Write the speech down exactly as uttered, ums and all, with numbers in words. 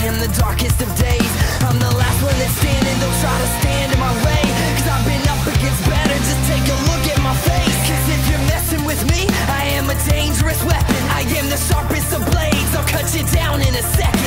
am the darkest of days. I'm the last one that's standing, they'll try to stand in my way, cause I've been up against better, just take a look at my face. Cause if you're messing with me, I am a dangerous weapon. I am the sharpest of blades, I'll cut you down in a second.